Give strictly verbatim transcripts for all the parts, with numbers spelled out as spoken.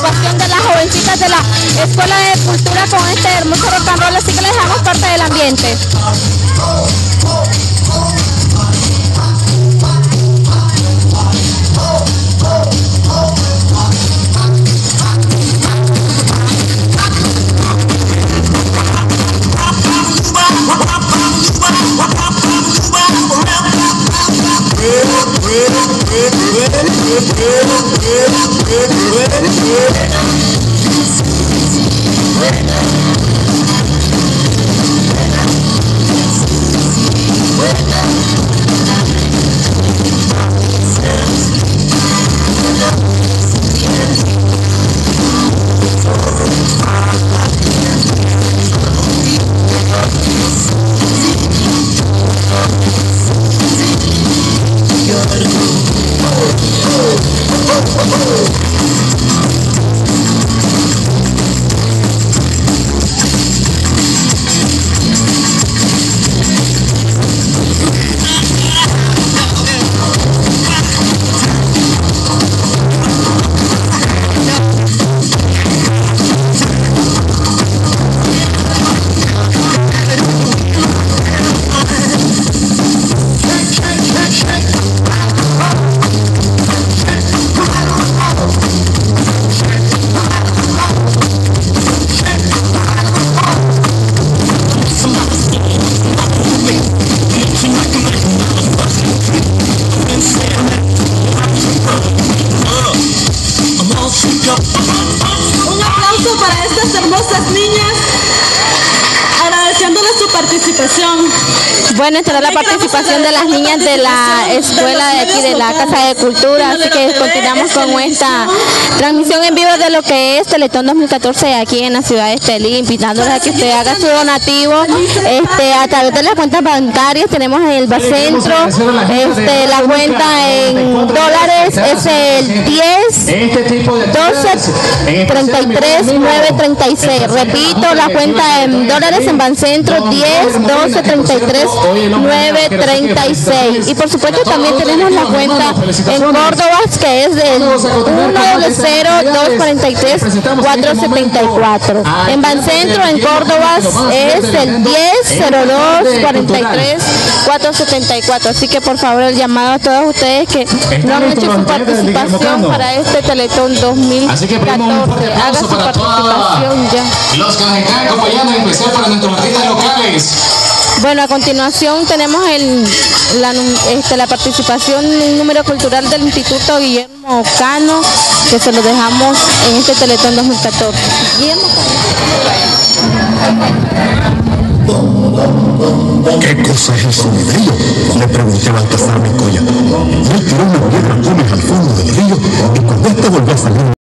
participación de las jovencitas de la Escuela de Cultura con este hermoso rock and roll, así que les damos parte del ambiente. Un aplauso para estas hermosas niñas, agradeciéndoles su participación. Bueno, esta era la participación de las niñas de la escuela de aquí de la Casa de Cultura, así que continuamos con esta transmisión en vivo de lo que es Teletón dos mil catorce aquí en la ciudad de Estelí, invitándoles a que usted haga su donativo este, a través de las cuentas bancarias. Tenemos el Bacentro, este, la cuenta en dólares es el diez, doce, treinta y tres, nueve, treinta y seis. Repito, la cuenta en dólares en Bacentro diez, doce, treinta y tres, nueve, treinta y seis. Y por supuesto también tenemos la cuenta en Córdoba, que es del uno cero dos cuatro tres cuatro siete cuatro. En Bancentro, en Córdoba, es el diez cero dos cuarenta y tres cuatro setenta y cuatro. Así que por favor el llamado a todos ustedes que no han hecho su participación para este Teletón dos mil catorce. Haga su participación ya. Los que nos están acompañando, en especial para nuestros artistas locales. Bueno, a continuación tenemos el, la, este, la participación en un número cultural del Instituto Guillermo Cano, que se lo dejamos en este Teletón dos mil catorce. Guillermo Cano. ¿Qué cosa es eso de río? Le pregunté a Baltasar Mencoya. Él tiró una piedra Gómez al fondo del río y cuando éste volvió a salir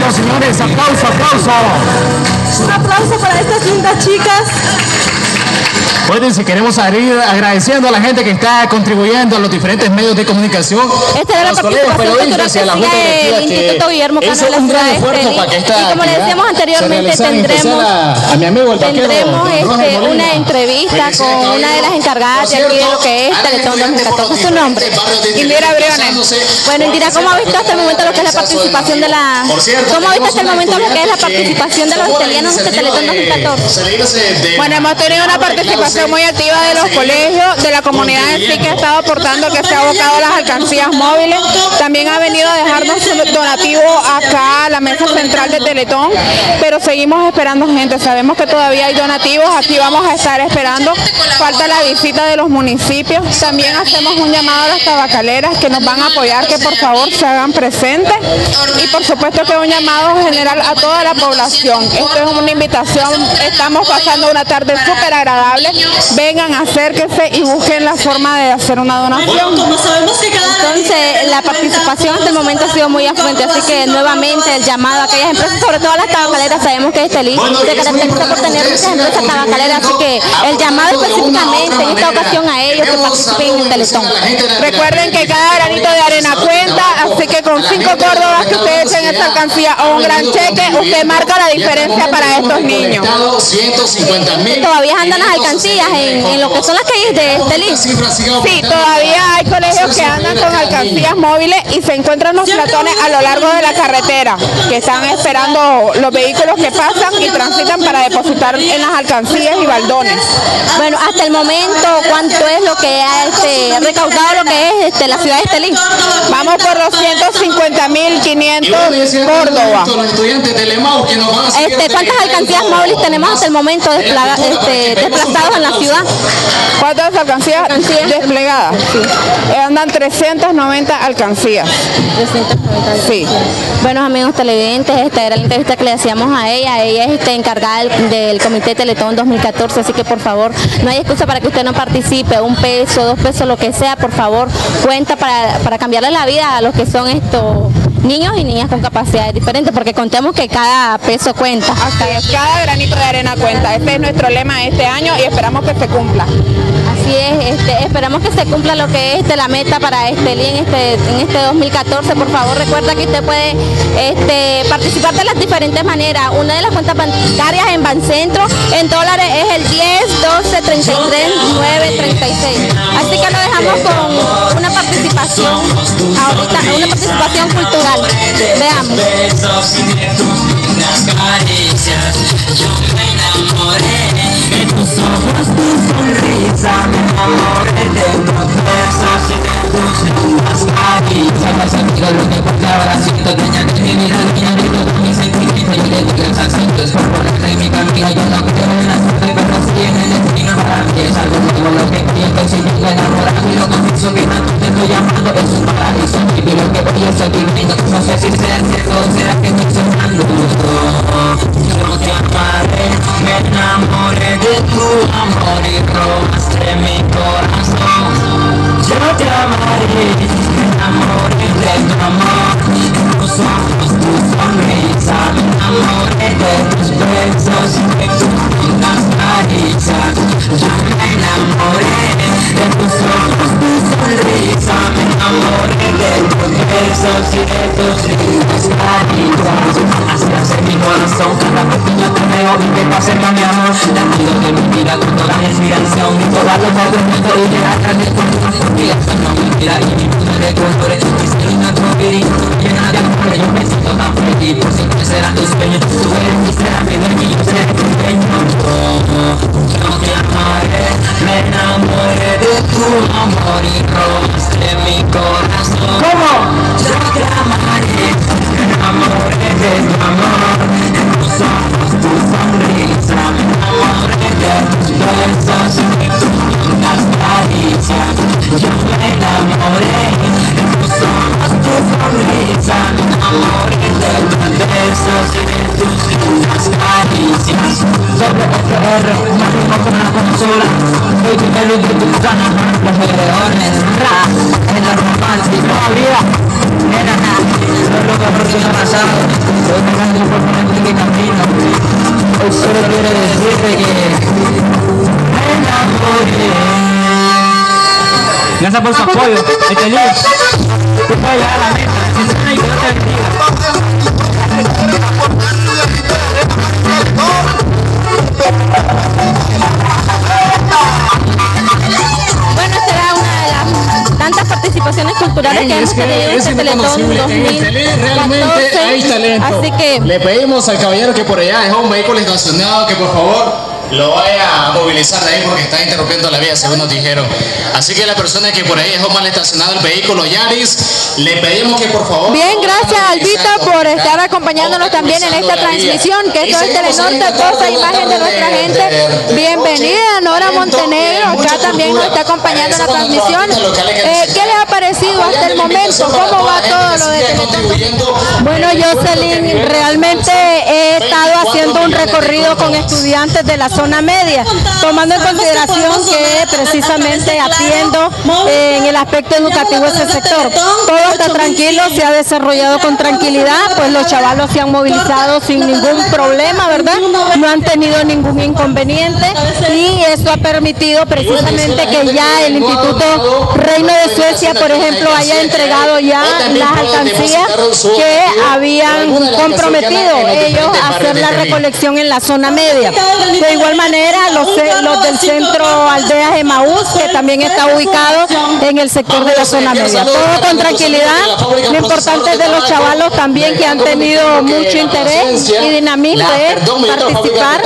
Bueno, señores, aplauso, aplauso. Un aplauso para estas lindas chicas. Bueno, si queremos ir agradeciendo a la gente que está contribuyendo a los diferentes medios de comunicación, Esta era a la los colegas participación periodistas y a la Junta cultural que Directiva sigue el que Instituto Guillermo Cano hizo de la un gran ciudad de esfuerzo Estelí. para que esta Y como le actividad decíamos se anteriormente, realizara, en especial tendremos, a, a mi amigo el vaquero, tendremos don Roger este, Molina. una entrevista con una de las encargadas de aquí de lo que es Teletón dos mil catorce. ¿Su nombre? Indira Briones. Bueno, Indira, ¿cómo ha visto hasta el momento lo que es la participación de la... ¿Cómo ha visto hasta el momento lo que es la participación de los estelianos en este Teletón dos mil catorce? Bueno, hemos tenido una participación muy activa de los colegios, de la comunidad en sí que ha estado aportando, que se ha abocado a las alcancías móviles. También ha venido a dejarnos un donativo acá a la mesa central de Teletón, pero seguimos esperando gente. Sabemos que todavía hay donativos, aquí vamos a estar esperando. Falta la visita de los municipios. También hacemos un llamado a las tabacaleras que nos van a apoyar, que por favor se hagan presentes. Y por supuesto que un llamado general a toda la población. Esto es una invitación, estamos pasando una tarde súper agradable. Vengan, acérquense y busquen la forma de hacer una donación. Como sabemos que cada Entonces, la participación hasta el momento ha sido muy afluente, así que nuevamente el llamado a aquellas empresas, sobre todo a las tabacaleras, sabemos que Estelí se caracteriza por tener muchas empresas tabacaleras, así que el llamado específicamente en esta ocasión a ellos que participen en el Teletón. Recuerden que cada granito de arena cuenta, así que con cinco córdobas que usted echen esta alcancía o un gran cheque, usted marca la diferencia para estos niños. Todavía andan las alcancías en, en lo que son las calles de Estelí. Sí, todavía hay colegios que andan con alcancías móviles y se encuentran los platones a lo largo de la carretera, que están esperando los vehículos que pasan y transitan para depositar en las alcancías y baldones. Bueno, hasta el momento, ¿cuánto es lo que ha este, recaudado lo que es este, la ciudad de Estelí? Vamos por los ciento cincuenta mil quinientos Córdoba. Este, ¿Cuántas alcancías móviles tenemos hasta el momento desplega, este, desplazados en la ciudad? ¿Cuántas alcancías Alcancías. desplegadas? Sí. Eh, Andan trescientas noventa alcancías. trescientos noventa. Sí. Buenos amigos televidentes, esta era la entrevista que le hacíamos a ella. Ella es este, encargada del, del Comité Teletón dos mil catorce, así que por favor, no hay excusa para que usted no participe. Un peso, dos pesos, lo que sea, por favor, cuenta para, para cambiarle la vida a los que son estos niños y niñas con capacidades diferentes, porque contemos que cada peso cuenta. Así es, cada granito de arena cuenta. Este es nuestro lema de este año y esperamos que se cumpla. Así es, este, esperamos que se cumpla lo que es este, la meta para Estelí en este, en este dos mil catorce. Por favor, recuerda que usted puede este, participar de las diferentes maneras. Una de las cuentas bancarias en Bancentro en dólares es el diez, doce, treinta y tres, nueve, treinta y seis. Así que lo dejamos con una participación ahorita, una participación cultural. Veamos. No sé si será cierto, será que estoy soñando. Yo te amaré, me enamoré de tu amor y robaste mi corazón. Yo te amaré, me enamoré de tu amor, tus ojos, tu sonrisa, me enamoré de tus besos y de tus lindas caricias. Yo me enamoré de tus ojos, tu sonrisa, me enamoré de tus besos y de tus lindas caricias. Así hace mi corazón, cada pequeño te veo y te pasa mi amor. Latido de mi vida con toda la inspiración y todas los movimientos y llegar a mi corazón. Porque esto no me tira y mi mundo de colores. Y ser una tropirita llena de amor, yo me siento tan feliz. Por siempre será tu sueño, tú eres mi ser amigo y yo seré tu dueño. Yo te amaré, me enamoré de tu amor y robaste mi corazón. ¿Cómo? Yo te amaré, me enamoré de tu amor, tus ojos, tu sonrisa, me enamoré de tus besos y de tus lindas caricias. Yo me enamoré de tus ojos, tu sonrisa, me enamoré de tus besos y de tus lindas caricias. Sobre este R, me rimo con una consola, soy tu pelo y tu ganas, los alrededores, ra, en la romántica vida, era nada, solo que por si no ha pasado, soy Gracias por su apoyo. Estelí, tú puedes llegar a la meta. Siéntate y que Dios te bendiga. Bueno, será una de las tantas participaciones culturales que hemos tenido en este Teletón dos mil catorce. Realmente hay talento. Así que le pedimos al caballero que por allá dejó un vehículo estacionado que por favor lo vaya a movilizar de ahí porque está interrumpiendo la vía, según nos dijeron. Así que la persona que por ahí dejó mal estacionado el vehículo Yaris, le pedimos que por favor... Bien, gracias Albita por estar acompañándonos también en esta transmisión, que esto es Telenorte, cosa imagen de nuestra gente. Bienvenida Nora Montenegro, acá también nos está acompañando en la transmisión. Eh, ¿Qué les ha parecido hasta el momento? ¿Cómo va todo lo de Teletón? bueno, Jocelyn, realmente he estado haciendo un recorrido con estudiantes de la zona media, tomando en consideración que precisamente atiendo eh, en el aspecto educativo ese sector. Todo está tranquilo, se ha desarrollado con tranquilidad, pues los chavalos se han movilizado sin ningún problema, ¿verdad? No han tenido ningún inconveniente y eso ha permitido precisamente que ya el Instituto Reino de Suecia, por ejemplo, haya entregado ya las alcancías que habían comprometido ellos a hacer la recolección en la zona media. De igual manera, los, los del centro Aldeas Emaús, que también está ubicado en el sector de la zona media. Todo con tranquilidad. Lo importante es de los chavalos también que han tenido mucho interés y dinamismo de participar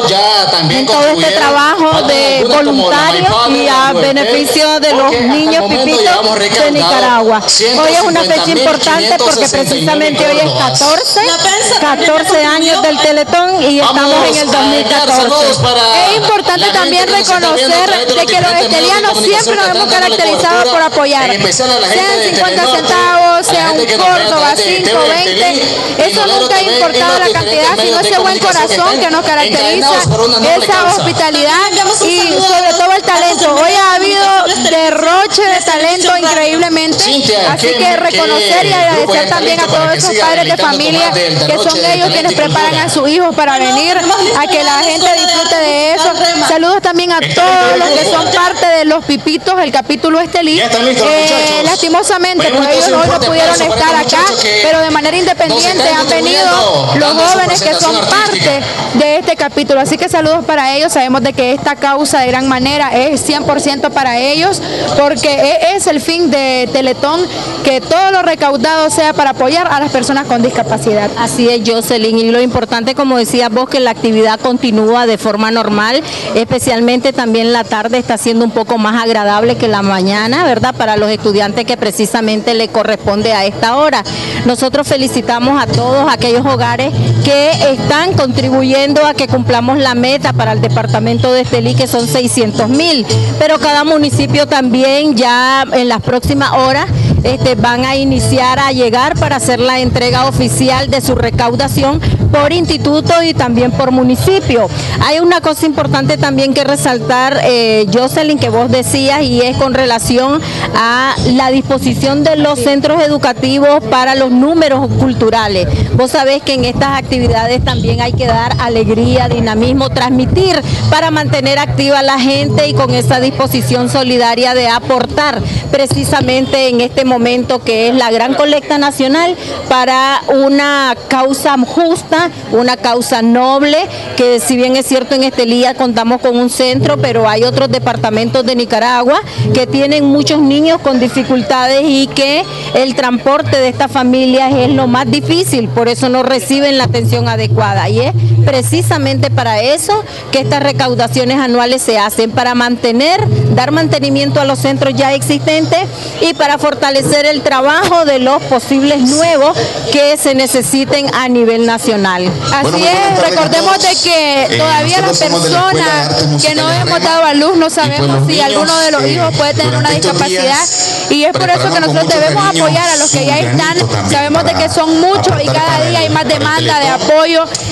en todo este trabajo de voluntarios y a beneficio de los niños pipitos de Nicaragua. Hoy es una fecha importante porque precisamente hoy es catorce, catorce años del Teletón y estamos en el dos mil catorce. Es importante también reconocer de que los estelianos siempre nos hemos caracterizado por apoyar, sean cincuenta centavos, sea un Córdoba, cinco, veinte, eso nunca ha importado la cantidad, sino ese buen corazón que nos caracteriza, esa hospitalidad y sobre todo el talento. Hoy ha habido derroche de talento increíblemente, así que reconocer y agradecer también a todos esos padres de familia que son ellos quienes preparan a sus hijos para venir, a que la gente disfrute de eso. Saludos también a todos los que son parte de los pipitos, el capítulo Estelí. Eh, lastimosamente, pues ellos hoy no pudieron estar acá, pero de manera independiente han venido los jóvenes que son parte de este capítulo. Así que saludos para ellos. Sabemos de que esta causa de gran manera es cien por ciento para ellos, porque es el fin de Teletón, que todo lo recaudado sea para apoyar a las personas con discapacidad. Así es, Jocelyn, y lo importante, como decías vos, que la actividad continúa de forma normal, especialmente también la tarde está siendo un poco más agradable que la mañana, ¿verdad? Para los estudiantes que precisamente le corresponde a esta hora. Nosotros felicitamos a todos aquellos hogares que están contribuyendo a que cumplamos la meta para el departamento de Estelí, que son seiscientos mil, pero cada municipio también ya en las próximas horas Este, van a iniciar a llegar para hacer la entrega oficial de su recaudación por instituto y también por municipio. Hay una cosa importante también que resaltar, eh, Jocelyn, que vos decías, y es con relación a la disposición de los centros educativos para los números culturales. Vos sabés que en estas actividades también hay que dar alegría, dinamismo, transmitir para mantener activa a la gente y con esa disposición solidaria de aportar precisamente en este momento que es la gran colecta nacional para una causa justa, una causa noble, que si bien es cierto en Estelí contamos con un centro, pero hay otros departamentos de Nicaragua que tienen muchos niños con dificultades y que el transporte de estas familias es lo más difícil, por eso no reciben la atención adecuada, y es precisamente para eso que estas recaudaciones anuales se hacen, para mantener, dar mantenimiento a los centros ya existentes y para fortalecer el trabajo de los posibles nuevos que se necesiten a nivel nacional. Así bueno, es, recordemos de que eh, todavía las personas que no hemos dado a luz no sabemos si niños, alguno de los eh, hijos puede tener una discapacidad y es por eso que nosotros debemos apoyar a los que ya están. Sabemos de que son muchos y cada día hay más demanda de apoyo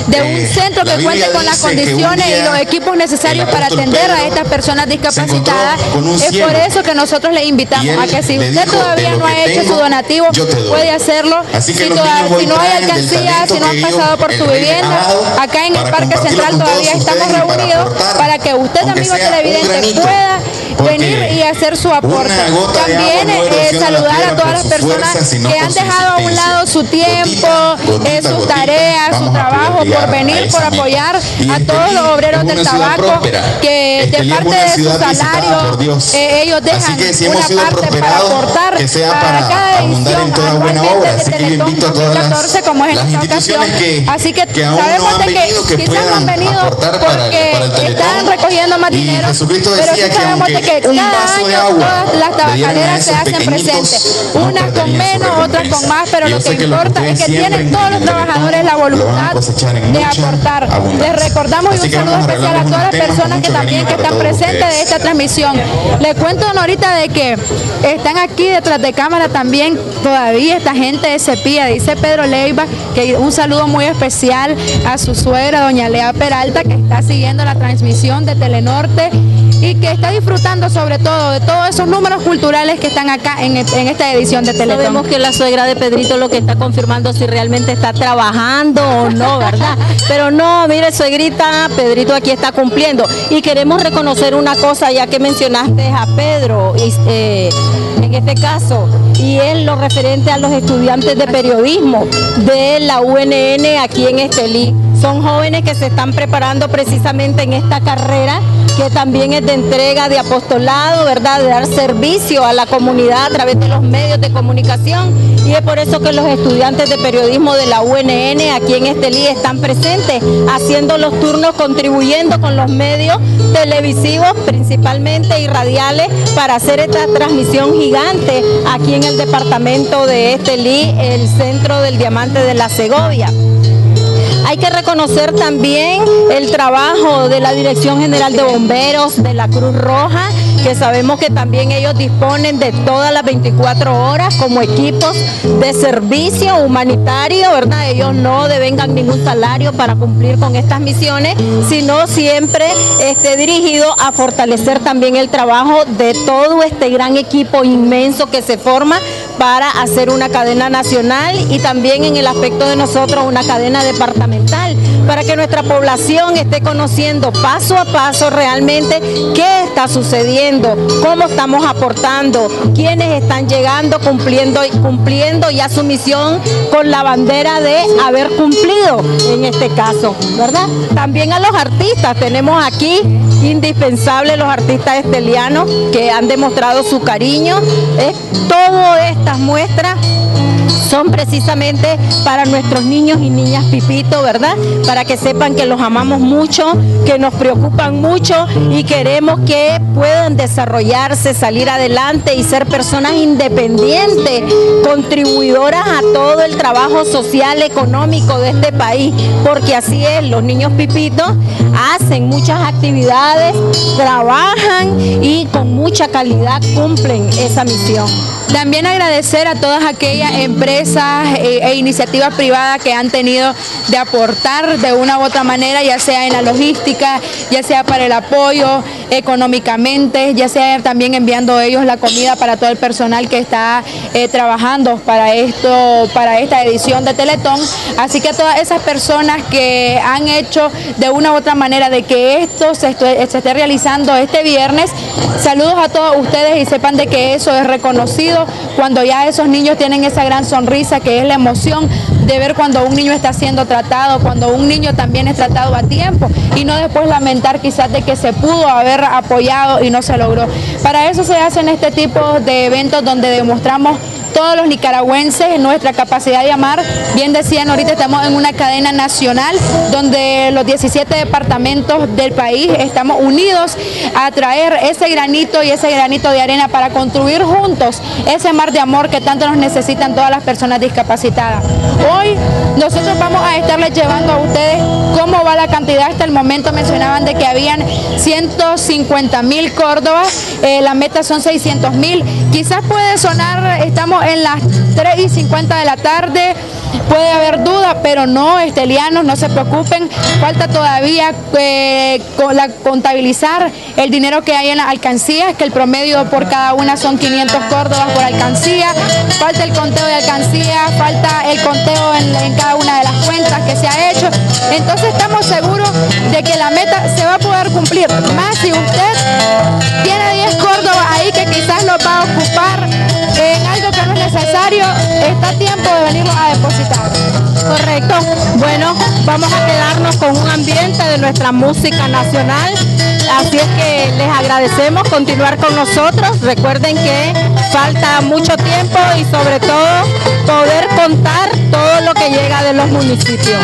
de un Eh, centro la que cuente Biblia con las dice que un condiciones día y los equipos necesarios el para apóstol atender a Pedro estas personas discapacitadas. con un Es ciego. por eso que nosotros le invitamos Y él a que si le usted dijo, todavía "De lo no ha que hecho tengo, su donativo, yo te doy". puede hacerlo. Así que si, los toda- niños hoy si no hay traen del alcancía, talento si no han que pasado por el su rey vivienda, ha dado acá en el para Parque compartirlo Central con todavía todos estamos ustedes y para reunidos aportar, para que usted, aunque amigo sea un televidente, granito, pueda porque venir y hacer su aporte. una gota de También agua no eh, erosiona la saludar a tierra todas por las su personas fuerza, sino que por han su dejado a un existencia. lado su tiempo, Gotita, gotita, eh, sus gotita, tareas, su vamos a trabajo poder llegar por a venir, esa por meta. apoyar Y a todos Estelí los obreros es del una ciudad tabaco próspera. que de Estelí es parte una de su ciudad visitada salario por Dios. eh, ellos dejan Así que si hemos una sido parte para prosperados, aportar que sea para para cada abundar en edición toda buena anualmente obra. de Así que yo Teletón invito a todas dos mil catorce, como es en las esta instituciones ocasión. que, Así que, que aún no sabemos han de que venido, que quizás no han puedan venido aportar para, porque para el Teletón. están recogiendo más Y dinero, Jesucristo pero sí decía que sabemos de aunque que un cada vaso de año agua todas las le dieran a tabacaleras se esos hacen pequeñitos, presentes, no unas con perderían su menos, otras recompensa. con más, pero Y yo lo que sé que lo que importa es ustedes que tienen siembren todos en los el Teletón trabajadores la lo van a voluntad cosechar en de mucha aportar. abundancia. Les recordamos y Así un que saludo vamos a especial a regalarles todas las unos temas con personas que mucho también cariño que para están todos presentes de ustedes. esta transmisión. Les cuento ahorita de que están aquí detrás de cámara también todavía esta gente de Cepilla, dice Pedro Leiva, que un saludo muy especial a su suegra, doña Lea Peralta, que está siguiendo la transmisión de Telenorte y que está disfrutando sobre todo de todos esos números culturales que están acá en, en esta edición de Teletón. Sabemos que la suegra de Pedrito lo que está confirmando si realmente está trabajando o no, ¿verdad? Pero no, mire, suegrita, Pedrito aquí está cumpliendo. Y queremos reconocer una cosa, ya que mencionaste a Pedro, y, eh, en este caso, y es lo referente a los estudiantes de periodismo de la U N N aquí en Estelí. Son jóvenes que se están preparando precisamente en esta carrera, que también es de entrega de apostolado, ¿verdad? De dar servicio a la comunidad a través de los medios de comunicación. Y es por eso que los estudiantes de periodismo de la U N N aquí en Estelí están presentes, haciendo los turnos, contribuyendo con los medios televisivos principalmente y radiales para hacer esta transmisión gigante aquí en el departamento de Estelí, el centro del Diamante de la Segovia. Hay que reconocer también el trabajo de la Dirección General de Bomberos, de la Cruz Roja, que sabemos que también ellos disponen de todas las veinticuatro horas como equipos de servicio humanitario, ¿verdad? Ellos no devengan ningún salario para cumplir con estas misiones, sino siempre este, dirigido a fortalecer también el trabajo de todo este gran equipo inmenso que se forma para hacer una cadena nacional y también en el aspecto de nosotros una cadena departamental, para que nuestra población esté conociendo paso a paso realmente qué está sucediendo, cómo estamos aportando, quiénes están llegando, cumpliendo, cumpliendo ya su misión con la bandera de haber cumplido en este caso, ¿verdad? También a los artistas, tenemos aquí indispensables los artistas estelianos que han demostrado su cariño. Eh, todas estas muestras son precisamente para nuestros niños y niñas Pipito, ¿verdad? Para que sepan que los amamos mucho, que nos preocupan mucho y queremos que puedan desarrollarse, salir adelante y ser personas independientes, contribuidoras a todo el trabajo social, económico de este país, porque así es, los niños Pipito hacen muchas actividades, trabajan y con mucha calidad cumplen esa misión. También agradecer a todas aquellas empresas e, e iniciativas privadas que han tenido de aportar de una u otra manera, ya sea en la logística, ya sea para el apoyo económicamente, ya sea también enviando ellos la comida para todo el personal que está eh, trabajando para esto, para esta edición de Teletón. Así que a todas esas personas que han hecho de una u otra manera de que esto se, se esté realizando este viernes, saludos a todos ustedes y sepan de que eso es reconocido cuando ya esos niños tienen esa gran sonrisa que es la emoción de ver cuando un niño está siendo tratado, cuando un niño también es tratado a tiempo y no después lamentar quizás de que se pudo haber apoyado y no se logró. Para eso se hacen este tipo de eventos donde demostramos todos los nicaragüenses nuestra capacidad de amar. Bien decían, ahorita estamos en una cadena nacional donde los diecisiete departamentos del país estamos unidos a traer ese granito y ese granito de arena para construir juntos ese mar de amor que tanto nos necesitan todas las personas discapacitadas. Hoy nosotros vamos a estarles llevando a ustedes cómo va la cantidad. Hasta el momento mencionaban de que habían ciento cincuenta mil Córdobas, eh, la meta son seiscientos mil. Quizás puede sonar, estamos en las tres y cincuenta de la tarde, puede haber duda, pero no, estelianos, no se preocupen, falta todavía eh, con la, contabilizar el dinero que hay en las alcancías, que el promedio por cada una son quinientos córdobas por alcancía, falta el conteo de alcancías, falta el conteo en, en cada una de las cuentas que se ha hecho, entonces estamos seguros de que la meta se va a poder cumplir, más si usted tiene diez córdobas ahí que quizás lo va a ocupar en algo que no es necesario, está a tiempo de venirlo a depositar. Correcto. Bueno, vamos a quedarnos con un ambiente de nuestra música nacional, así es que les agradecemos continuar con nosotros. Recuerden que falta mucho tiempo y sobre todo poder contar todo lo que llega de los municipios.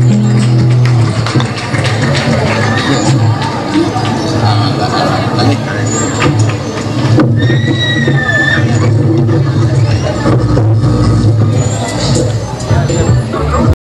Dale.